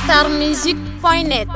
starmusic.net.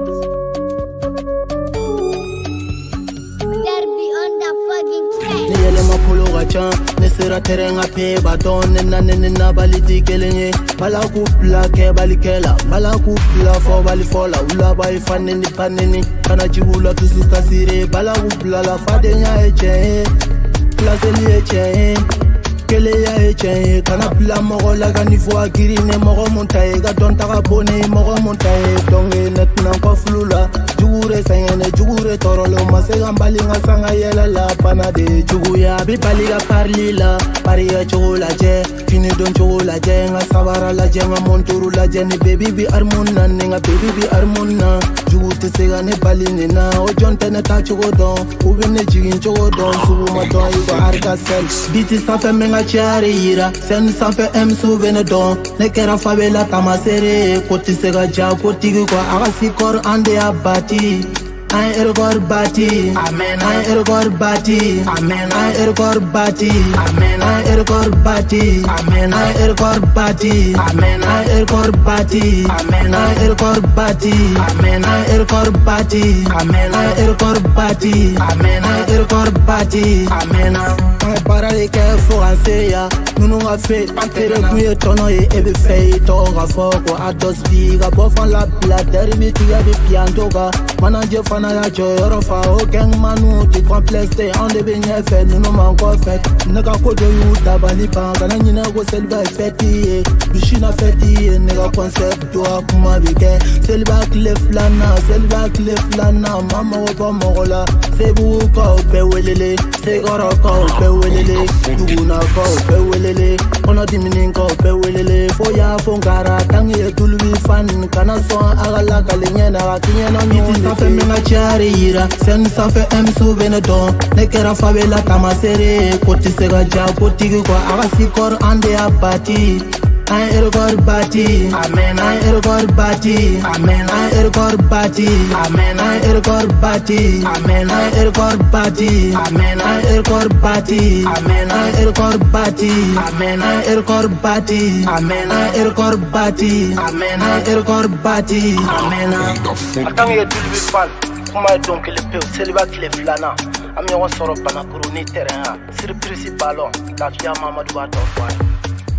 Niyele mapolo gacha, nesera terenga pe baton nena baliti kelenye, bala kupla ke balikela, bala kupla fo balifola, ula bai faneni paneni, kana chibula tusuka sire, bala kupla la fadenya eche, klaseli eche. Kele ya eche, kana pla mogo la kanifo akirine mogo montaye, gaton taka bone mogo montaye, donge netna koflula. Jugure sangene jugure torolo masega mbalinga sanga yela la panade juguya bibali ga parli la pariya chola je fini don chola je nga sabara la je nga monturu la je ni baby bi armuna nga baby bi armuna jugute sega ne baline na o jonte ne ta chogodon ubene jigin chogodon subu maton igo arka sel biti safe menga charira sen safe em souvene don ne kera favela tamasere koti sega ja koti ko agasi kor ande abati I ergor bati, amen. I ergor bati, amen. I ergor bati, amen. I ergor bati, amen. I ergor bati, amen. I ergor bati, amen. I ergor bati, amen. I ergor bati, amen. I ergor bati, amen. I ergor bati, amen. I parle que français, nous a fait enterrer kuye tono e ebe fei tonga foko ados biga bofan la blader mitiga de piantoga manager fana ya joyoro fa o gang manu ti complexe on de benye fait nous man ko fait nega ko de yu dabali pa kana nyina ko selva feti bishina feti nega concept to akuma bige selva cliff lana mama o ba mogola sebu ko be welele segoro ko be welele duguna ko be welele ono diminin ko be welele foya fongara tangi tulwi fan kana so agala kalenyena akinyena no safe menga charira sen safe em souvene don nekera favela tamasere koti sega ja koti ko agasi kor ande abati I ergor bati, amen. I ergor bati, amen. I ergor bati, amen. I ergor bati, amen. I ergor bati, amen. I ergor bati, amen. I ergor bati, amen. I ergor bati, amen. I ergor bati, amen. I ergor bati, amen. Attends, il y a tout le bifal. Comment donc le peu, c'est le bac les flana. Ami on sort pas na couronner terrain. Surprise ballon, la via maman doit t'envoyer.